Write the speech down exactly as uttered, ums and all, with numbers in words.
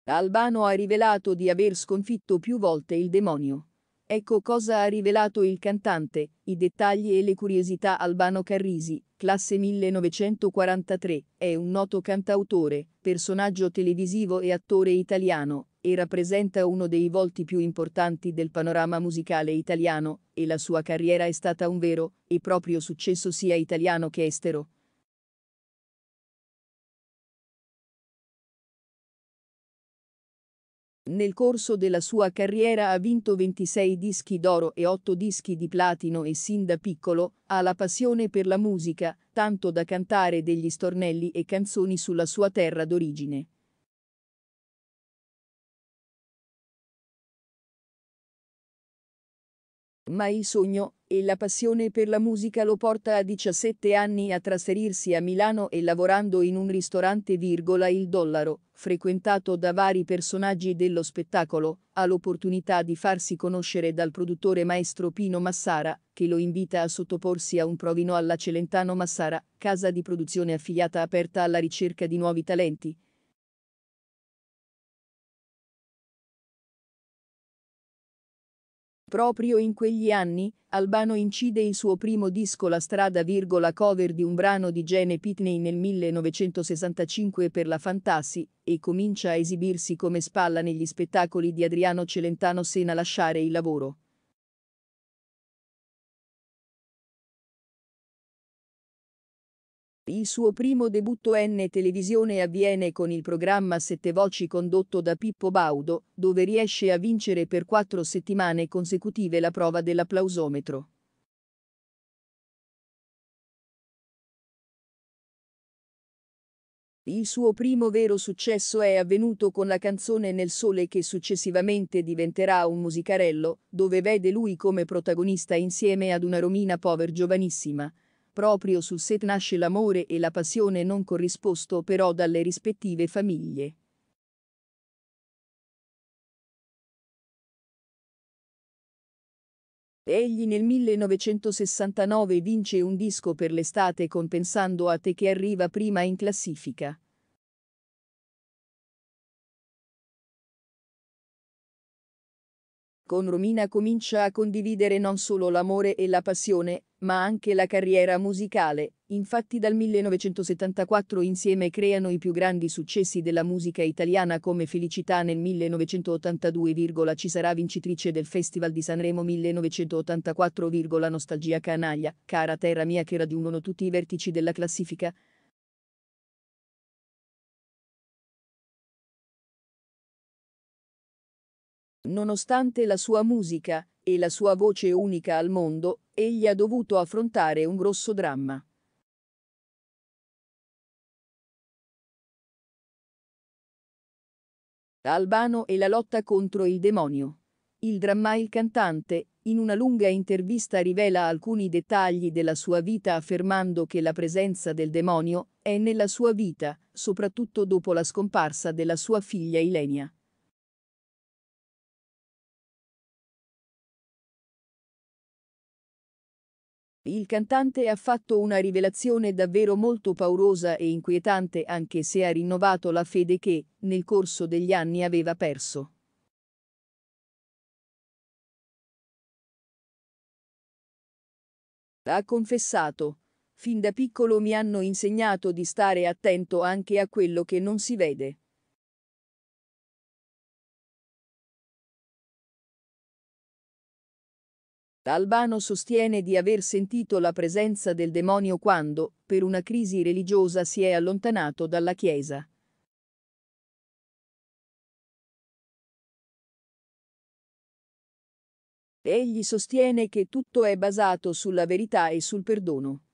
Albano ha rivelato di aver sconfitto più volte il demonio. Ecco cosa ha rivelato il cantante, i dettagli e le curiosità. Albano Carrisi, classe millenovecentoquarantatré, è un noto cantautore, personaggio televisivo e attore italiano, e rappresenta uno dei volti più importanti del panorama musicale italiano, e la sua carriera è stata un vero e proprio successo sia italiano che estero. Nel corso della sua carriera ha vinto ventisei dischi d'oro e otto dischi di platino e sin da piccolo ha la passione per la musica, tanto da cantare degli stornelli e canzoni sulla sua terra d'origine. Ma il sogno e la passione per la musica lo porta a diciassette anni a trasferirsi a Milano e lavorando in un ristorante, il Dollaro, frequentato da vari personaggi dello spettacolo, ha l'opportunità di farsi conoscere dal produttore maestro Pino Massara, che lo invita a sottoporsi a un provino alla Celentano Massara, casa di produzione affiliata aperta alla ricerca di nuovi talenti. Proprio in quegli anni, Albano incide il suo primo disco La strada, cover di un brano di Gene Pitney nel millenovecentosessantacinque per la Fantasy, e comincia a esibirsi come spalla negli spettacoli di Adriano Celentano sen a lasciare il lavoro. Il suo primo debutto in televisione avviene con il programma Sette Voci condotto da Pippo Baudo, dove riesce a vincere per quattro settimane consecutive la prova dell'applausometro. Il suo primo vero successo è avvenuto con la canzone Nel sole, che successivamente diventerà un musicarello, dove vede lui come protagonista insieme ad una Romina Power giovanissima. Proprio sul set nasce l'amore e la passione non corrisposto però dalle rispettive famiglie. Egli nel millenovecentosessantanove vince un disco per l'estate con Pensando a te, che arriva prima in classifica. Con Romina comincia a condividere non solo l'amore e la passione, ma anche la carriera musicale. Infatti dal millenovecentosettantaquattro insieme creano i più grandi successi della musica italiana, come Felicità nel millenovecentottantadue, Ci sarà, vincitrice del Festival di Sanremo millenovecentottantaquattro, Nostalgia canaglia, Cara terra mia, che raggiungono tutti i vertici della classifica. Nonostante la sua musica e la sua voce unica al mondo, egli ha dovuto affrontare un grosso dramma. Albano e la lotta contro il demonio. Il dramma. Il cantante, in una lunga intervista, rivela alcuni dettagli della sua vita, affermando che la presenza del demonio è nella sua vita, soprattutto dopo la scomparsa della sua figlia Ilenia. Il cantante ha fatto una rivelazione davvero molto paurosa e inquietante, anche se ha rinnovato la fede che, nel corso degli anni, aveva perso. Ha confessato: fin da piccolo mi hanno insegnato di stare attento anche a quello che non si vede. Albano sostiene di aver sentito la presenza del demonio quando, per una crisi religiosa, si è allontanato dalla Chiesa. Egli sostiene che tutto è basato sulla verità e sul perdono.